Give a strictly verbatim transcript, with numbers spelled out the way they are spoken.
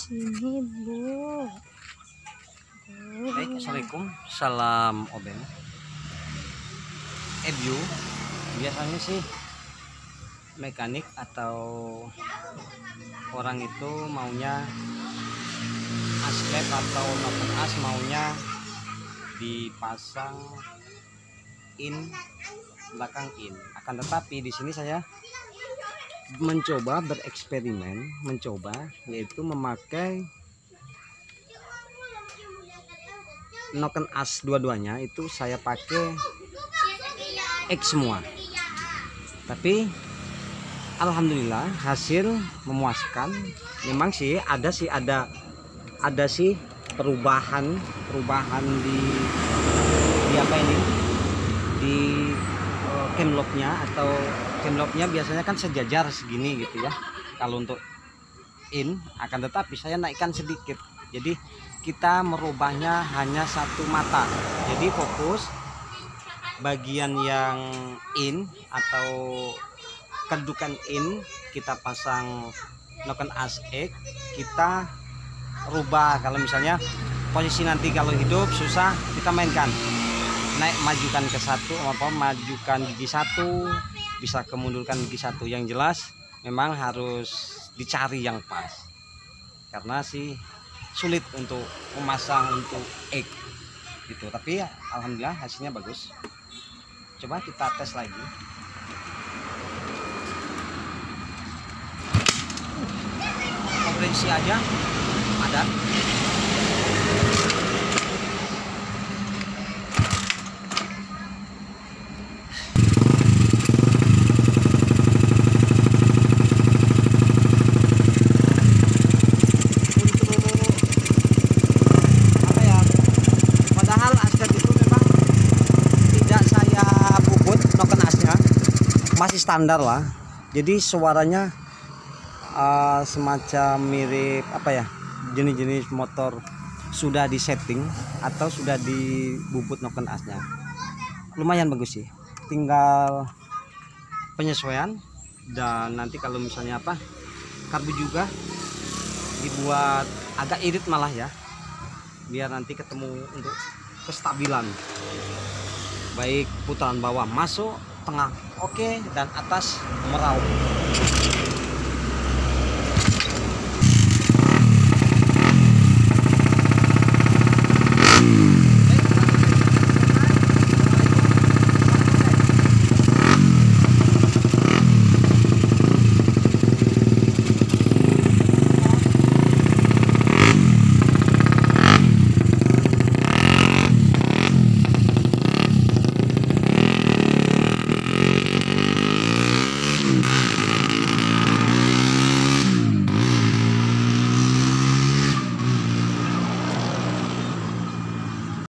Ini bu. Baik, assalamualaikum, salam obeng. Ebu biasanya sih mekanik atau orang itu maunya aslep atau noken as maunya dipasang in belakang in. Akan tetapi di sini saya mencoba bereksperimen, mencoba yaitu memakai noken as dua-duanya itu saya pakai X semua. Tapi alhamdulillah hasil memuaskan. Memang sih ada sih ada ada sih perubahan perubahan di di apa ini di uh, camlocknya atau camlocknya biasanya kan sejajar segini gitu ya kalau untuk in, akan tetapi saya naikkan sedikit, jadi kita merubahnya hanya satu mata, jadi fokus bagian yang in atau kedudukan in kita pasang noken as X, kita rubah kalau misalnya posisi nanti kalau hidup susah kita mainkan naik majukan ke satu apa majukan gigi satu, bisa kemundurkan gigi satu. Yang jelas memang harus dicari yang pas karena sih sulit untuk memasang untuk X gitu, tapi ya, alhamdulillah hasilnya bagus. Coba kita tes lagi. Kompresi aja ada. Masih standar lah, jadi suaranya uh, semacam mirip apa ya, jenis-jenis motor sudah disetting atau sudah dibubut noken asnya. Lumayan bagus sih, tinggal penyesuaian. Dan nanti kalau misalnya apa karbu juga dibuat agak irit malah ya, biar nanti ketemu untuk kestabilan, baik putaran bawah masuk, tengah oke, dan atas meraup.